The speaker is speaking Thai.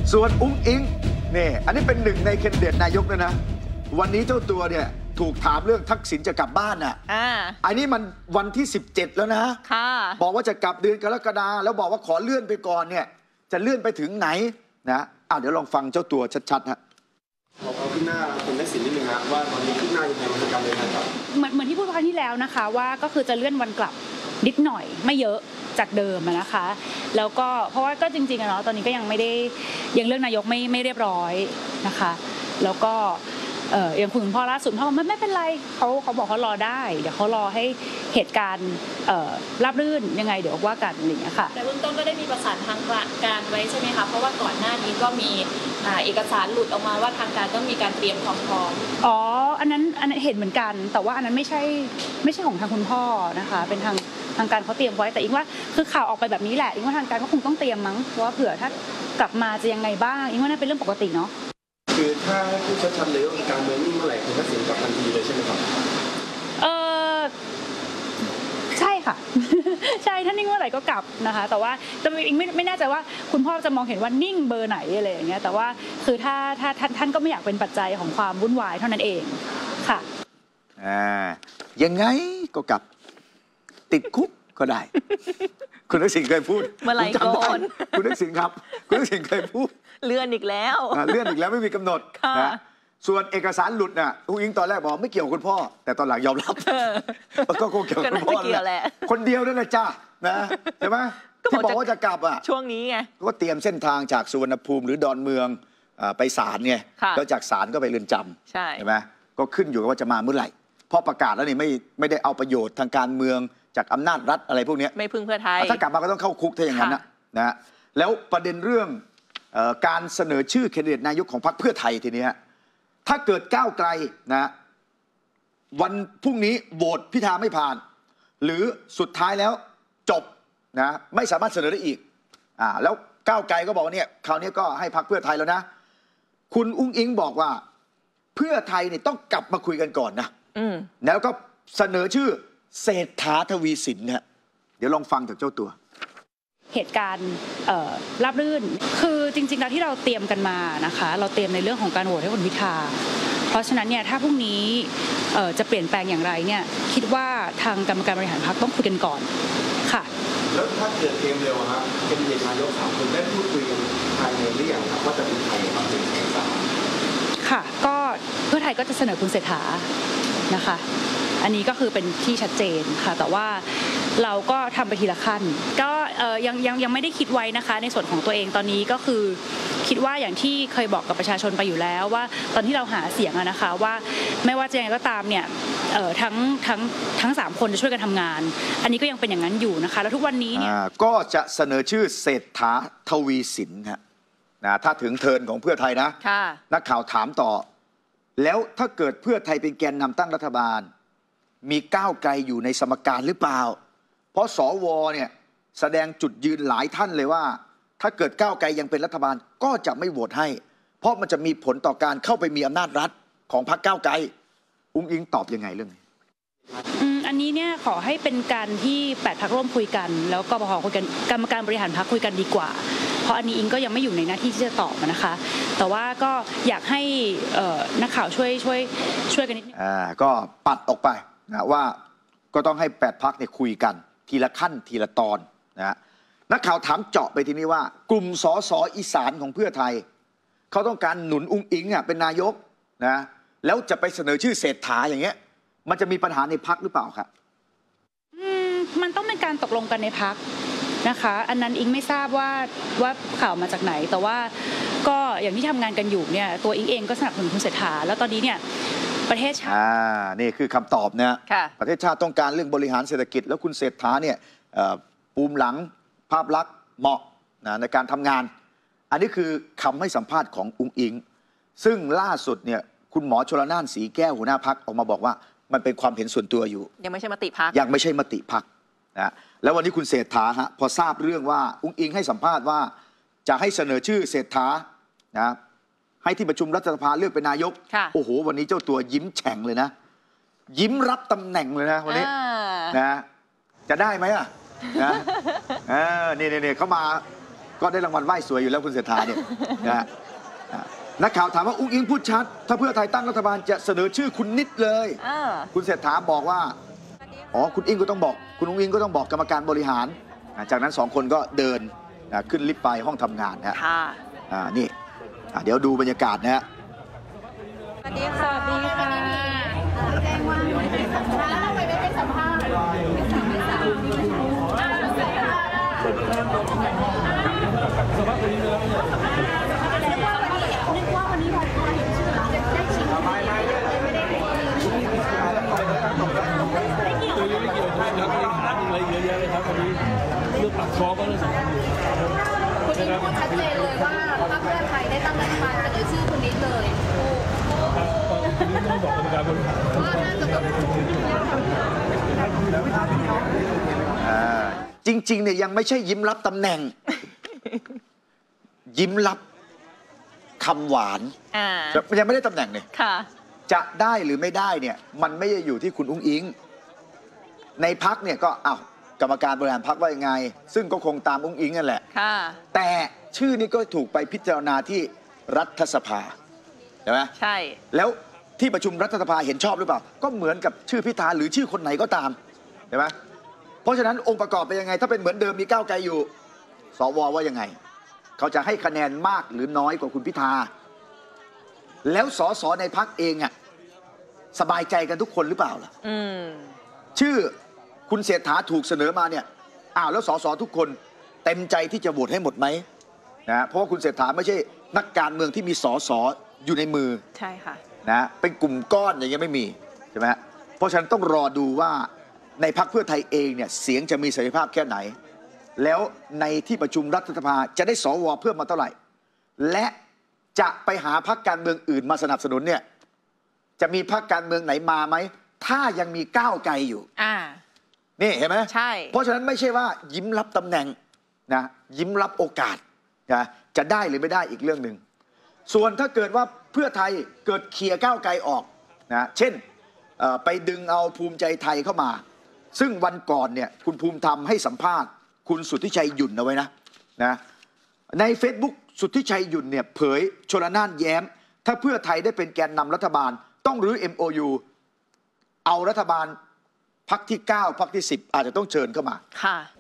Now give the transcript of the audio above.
ส่วนอุ้งอิงนี่อันนี้เป็นหนึ่งในแคนดิเดตนายกเลยนะวันนี้เจ้าตัวเนี่ยถูกถามเรื่องทักษิณจะกลับบ้านน่ะอันนี้มันวันที่17แล้วนะบอกว่าจะกลับเดือนกรกฎาคมแล้วบอกว่าขอเลื่อนไปก่อนเนี่ยจะเลื่อนไปถึงไหนนะเดี๋ยวลองฟังเจ้าตัวชัดๆฮะขอขึ้นหน้าคุณทักษิณนิดนึงครับว่าตอนนี้ขึ้นหน้ายังไงมันการเดินทางกลับเหมือนที่พูดครั้งที่แล้วนะคะว่าก็คือจะเลื่อนวันกลับนิดหน่อยไม่เยอะจากเดิมนะคะแล้วก็เพราะว่าก็จริงๆเนาะตอนนี้ก็ยังไม่ได้ยังเรื่องนายกไม่เรียบร้อยนะคะแล้วก็อย่างคุณพ่อล่าสุดพ่อไม่เป็นไรเขาบอกเขารอได้เดี๋ยวเขารอให้เหตุการณ์ราบรื่นยังไงเดี๋ยวว่ากันอะไรอย่างเงี้ยค่ะแต่เบื้องต้นก็ได้มีประสานทางการไว้ใช่ไหมคะเพราะว่าก่อนหน้านี้ก็มีเอกสารหลุดออกมาว่าทางการต้องมีการเตรียมความพร้อมอันนั้นเห็นเหมือนกันแต่ว่าอันนั้นไม่ใช่ของทางคุณพ่อนะคะเป็นทางการเขาเตรียมไว้แต่อิงว่าคือข่าวออกไปแบบนี้แหละอิงว่าทางการก็คงต้องเตรียมมั้งเพราะว่าเผื่อถ้ากลับมาจะยังไงบ้างอิงว่าน่าเป็นเรื่องปกติเนาะคือถ้าพูดชัดๆเลยว่าการเมืองนิ่งเมื่อไหร่คุณทักษิณกลับทันทีเลยใช่ไหมครับใช่ค่ะ ใช่ถ้านิ่งเมื่อไหร่ก็กลับนะคะแต่ว่าอิงไม่แน่ใจว่าคุณพ่อจะมองเห็นว่านิ่งเบอร์ไหนอะไรอย่างเงี้ยแต่ว่าคือถ้าท่านก็ไม่อยากเป็นปัจจัยของความวุ่นวายเท่านั้นเองค่ะยังไงก็กลับติดคุกก็ได้ คุณทักษิณเคยพูดเมื่อไหร่ก่อนคุณทักษิณครับคุณทักษิณเคยพูดเลื่อนอีกแล้วเลื่อนอีกแล้วไม่มีกำหนดนะส่วนเอกสารหลุดน่ะอุ้งอิงตอนแรกบอกไม่เกี่ยวกับคุณพ่อแต่ตอนหลังยอมรับก็คงเกี่ยวกับคุณพ่อแหละคนเดียวนั่นแหละจ้านะใช่ไหมที่บอกว่าจะกลับช่วงนี้ไงก็เตรียมเส้นทางจากสุวรรณภูมิหรือดอนเมืองไปศาลไงแล้วจากศาลก็ไปเรือนจำใช่ไหมก็ขึ้นอยู่กับว่าจะมาเมื่อไหร่พอประกาศแล้วนี่ไม่ได้เอาประโยชน์ทางการเมืองจากอำนาจรัฐอะไรพวกนี้ไม่พึ่งเพื่อไทยถ้ากลับมาก็ต้องเข้าคุกถ้าอย่างนั้นนะแล้วประเด็นเรื่องการเสนอชื่อแคนดิเดตนายกของพรรคเพื่อไทยทีนี้ถ้าเกิดก้าวไกลนะวันพรุ่งนี้โหวตพิธาไม่ผ่านหรือสุดท้ายแล้วจบนะไม่สามารถเสนอได้อีกแล้วก้าวไกลก็บอกเนี่ยคราวนี้ก็ให้พรรคเพื่อไทยแล้วนะคุณอุ้งอิงบอกว่าเพื่อไทยเนี่ยต้องกลับมาคุยกันก่อนนะแล้วก็เสนอชื่อเศรษฐาทวีสินนะเดี๋ยวลองฟังจากเจ้าตัวเหตุการณ์ราบรื่นคือจริงๆแล้วที่เราเตรียมกันมานะคะเราเตรียมในเรื่องของการโหวตให้คุณพิธาเพราะฉะนั้นเนี่ยถ้าพรุ่งนี้จะเปลี่ยนแปลงอย่างไรเนี่ยคิดว่าทางกรรมการบริหารพรรคต้องคุยกันก่อนค่ะแล้วถ้าเกิดเกมเร็วครับเป็นเดชนายก3คนได้พูดคุยกันภายในหรือยังครับว่าจะเป็นใครครับเป็น3 ค่ะก็เพื่อไทยก็จะเสนอคุณเศรษฐานะคะอันนี้ก็คือเป็นที่ชัดเจนค่ะแต่ว่าเราก็ทำไปทีละขั้นก็ยังไม่ได้คิดไว้นะคะในส่วนของตัวเองตอนนี้ก็คือคิดว่าอย่างที่เคยบอกกับประชาชนไปอยู่แล้วว่าตอนที่เราหาเสียงนะคะว่าไม่ว่าจะยังไงก็ตามเนี่ยทั้ง3คนจะช่วยกันทำงานอันนี้ก็ยังเป็นอย่างนั้นอยู่นะคะแล้วทุกวันนี้เนี่ยก็จะเสนอชื่อเศรษฐาทวีสินนะถ้าถึงเทิร์นของเพื่อไทยนะนักข่าวถามต่อแล้วถ้าเกิดเพื่อไทยเป็นแกนนำตั้งรัฐบาลมีก้าวไกลอยู่ในสมการหรือเปล่าเพราะสวเนี่ยแสดงจุดยืนหลายท่านเลยว่าถ้าเกิดก้าวไกลยังเป็นรัฐบาลก็จะไม่โหวตให้เพราะมันจะมีผลต่อการเข้าไปมีอำนาจรัฐของพรรคก้าวไกลอุ้งอิงตอบยังไงเรื่องนี้อันนี้เนี่ยขอให้เป็นการที่8 พรรคร่วมคุยกันแล้วก็คุยกันกรรมการบริหารพรรคคุยกันดีกว่าเพราะอันนี้อิงก็ยังไม่อยู่ในหน้าที่ที่จะตอบนะคะแต่ว่าก็อยากให้นักข่าวช่วยกันนิดนึงก็ปัดออกไปนะว่าก็ต้องให้8 พรรคเนี่ยคุยกันทีละขั้นทีละตอนนะนักข่าวถามเจาะไปทีนี้ว่ากลุ่มสสอีสานของเพื่อไทยเขาต้องการหนุนอุ้งอิงเป็นนายกนะแล้วจะไปเสนอชื่อเศรษฐาอย่างเงี้ยมันจะมีปัญหาในพรรคหรือเปล่าครับมันต้องเป็นการตกลงกันในพรรคนะคะอันนั้นอิงไม่ทราบว่าข่าวมาจากไหนแต่ว่าก็อย่างที่ทำงานกันอยู่เนี่ยตัวอิงเองก็สนับสนุนคุณเศรษฐาแล้วตอนนี้เนี่ยประเทศชาตินี่คือคำตอบนะประเทศชาติต้องการเรื่องบริหารเศรษฐกิจแล้วคุณเศรษฐาเนี่ยปูมหลังภาพลักษณ์เหมาะในการทำงานอันนี้คือคำให้สัมภาษณ์ของอุ้งอิงซึ่งล่าสุดเนี่ยคุณหมอชลน่านสีแก้วหัวหน้าพรรคออกมาบอกว่ามันเป็นความเห็นส่วนตัวอยู่ยังไม่ใช่มติพรรคยังไม่ใช่มติพรรคนะแล้ววันนี้คุณเศรษฐาพอทราบเรื่องว่าอุ้งอิงให้สัมภาษณ์ว่าจะให้เสนอชื่อเศรษฐานะให้ที่ประชุมรัฐสภาเลือกเป็นนายกโอ้โหวันนี้เจ้าตัวยิ้มแฉ่งเลยนะยิ้มรับตำแหน่งเลยนะวันนี้นะจะได้ไหมนะนี่เขามาก็ได้รางวัลไหว้สวยอยู่แล้วคุณเศรษฐาเนี่ยนะฮะนักข่าวถามว่าอุ้งอิงพูดชัดถ้าเพื่อไทยตั้งรัฐบาลจะเสนอชื่อคุณนิดเลยคุณเศรษฐาบอกว่าอ๋อคุณอุ้งอิงก็ต้องบอกกรรมการบริหารจากนั้น2 คนก็เดินขึ้นลิฟต์ไปห้องทำงานนะนี่เดี๋ยวดูบรรยากาศนะฮะสวัสดีค่ะแจ้งว่าไม่ได้สัมภาษณ์แล้วทำไมไม่ให้สัมภาษณ์นึกว่าวันนี้เราเห็นชื่อเราได้ชิงไม่ได้ไม่เกี่ยวกับนักบริหารอะไรเยอะแยะเลยครับวันนี้เรื่องปากท้องก็เรื่องสำคัญอยู่คุณนิดพูดชัดเจนเลยว่าพรรคเพื่อไทยได้ตั้งรัฐบาลเสนอชื่อคุณนิดเลยคุณนิดต้องบอกกรรมการบริหารว่าน่าจะต้องจริงๆเนี่ยยังไม่ใช่ยิ้มรับตำแหน่ง ยิ้มรับคำหวานยังไม่ได้ตำแหน่งเนี่ยจะได้หรือไม่ได้เนี่ยมันไม่ได้อยู่ที่คุณอุ้งอิงในพรรคเนี่ยก็กรรมการบริหารพรรคว่ายังไงซึ่งก็คงตามอุ้งอิงนั่นแหละแต่ชื่อนี้ก็ถูกไปพิจารณาที่รัฐสภาใช่ไหมใช่แล้วที่ประชุมรัฐสภาเห็นชอบหรือเปล่าก็เหมือนกับชื่อพิธาหรือชื่อคนไหนก็ตามใช่ไหมเพราะฉะนั้นองค์ประกอบเป็นยังไงถ้าเป็นเหมือนเดิมมีก้าวไกลอยู่สวว่ายังไงเขาจะให้คะแนนมากหรือน้อยกว่าคุณพิธาแล้วสสในพรรคเองสบายใจกันทุกคนหรือเปล่าล่ะชื่อคุณเศรษฐาถูกเสนอมาเนี่ยแล้วสสทุกคนเต็มใจที่จะโหวตให้หมดไหมนะเพราะว่าคุณเศรษฐาไม่ใช่นักการเมืองที่มีสสอยู่ในมือใช่ค่ะนะเป็นกลุ่มก้อนอย่างเงี้ยไม่มีใช่ไหมเพราะฉะนั้นต้องรอดูว่าในพรรคเพื่อไทยเองเนี่ยเสียงจะมีเสรีภาพแค่ไหนแล้วในที่ประชุมรัฐสภาจะได้สวเพิ่มมาเท่าไหร่และจะไปหาพรรคการเมืองอื่นมาสนับสนุนเนี่ยจะมีพรรคการเมืองไหนมาไหมถ้ายังมีก้าวไกลอยู่นี่เห็นไหมใช่เพราะฉะนั้นไม่ใช่ว่ายิ้มรับตำแหน่งนะยิ้มรับโอกาสนะจะได้หรือไม่ได้อีกเรื่องหนึ่งส่วนถ้าเกิดว่าเพื่อไทยเกิดเคลียร์ก้าวไกลออกนะเช่นไปดึงเอาภูมิใจไทยเข้ามาซึ่งวันก่อนเนี่ยคุณภูมิธรรมให้สัมภาษณ์คุณสุทธิชัยหยุ่นเอาไว้นะใน Facebook สุทธิชัยหยุ่นเนี่ยเผยชลน่านแย้มถ้าเพื่อไทยได้เป็นแกนนำรัฐบาลต้องรื้อ MOU เอารัฐบาลพรรคที่9พรรคที่10อาจจะต้องเชิญเข้ามา